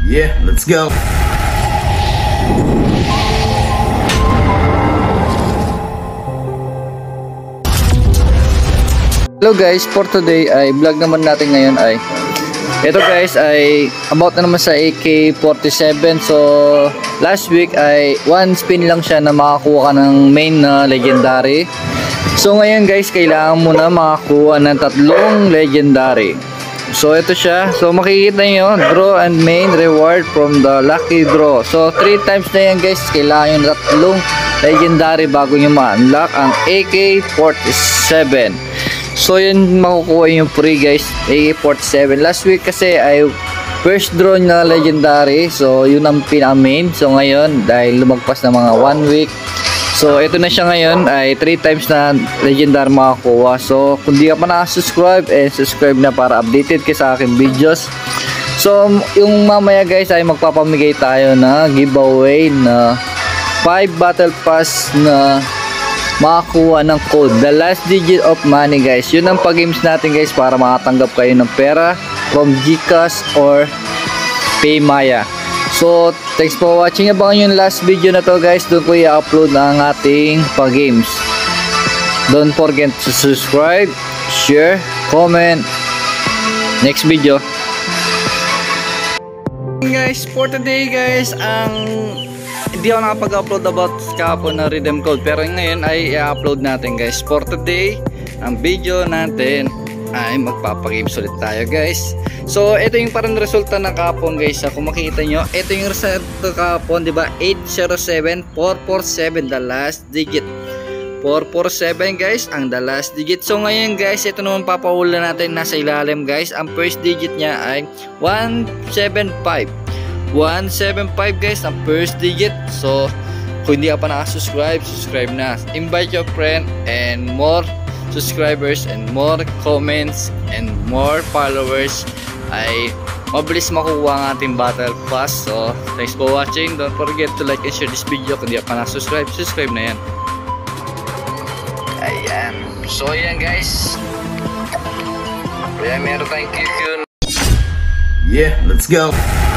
Yeah, let's go. Hello guys, for today ay vlog naman natin ngayon ay ito guys ay about na naman sa AK-47. So last week ay one spin lang siya na makakuha ka ng main na legendary. So ngayon guys, kailangan mo na makakuha ng tatlong legendary. So ito siya. So makikita nyo, draw and main reward from the lucky draw. So 3 times na yan guys, kailangan yung tatlong legendary bago nyo ma-unlock ang AK-47. So yun, makukuha yung free guys, AK-47. Last week kasi ay first draw na legendary. So yun ang pinaka-main. So ngayon, dahil lumagpas na mga 1 week, so ito na siya ngayon, ay 3 times na legendary makakuha. So kung di ka pa nakasubscribe, subscribe na para updated ka sa aking videos. So yung mamaya guys ay magpapamigay tayo na giveaway na 5 battle pass na makakuha ng code, the last digit of money guys. Yun ang pag-games natin guys para makatanggap kayo ng pera from GCash or Paymaya. So thanks for watching. Abangan yung last video na to guys, doon ko i-upload ang ating pag-games. Don't forget to subscribe, share, comment. Next video guys. For today guys, hindi ako nakapag-upload about kahapon na redeem code, pero ngayon ay i-upload natin guys. For today, ang video natin ay magpapagames ulit tayo guys. So ito yung parang resulta ng kahapon guys. Kung makikita nyo, ito yung resulta kahapon, diba? 807-447 the last digit. 447 guys ang the last digit. So ngayon guys, ito naman papahula natin nasa ilalim guys. Ang first digit niya ay 175 guys ang first digit. So kung hindi ka pa nakasubscribe, subscribe na. Invite your friend and more subscribers and more comments and more followers ay mabilis makuha ang ating battle pass. So thanks for watching. Don't forget to like and share this video. Kung hindi ka pa nakasubscribe, subscribe na yan. Ayan. So ayan guys, kaya meron tayong QQ. Yeah, let's go.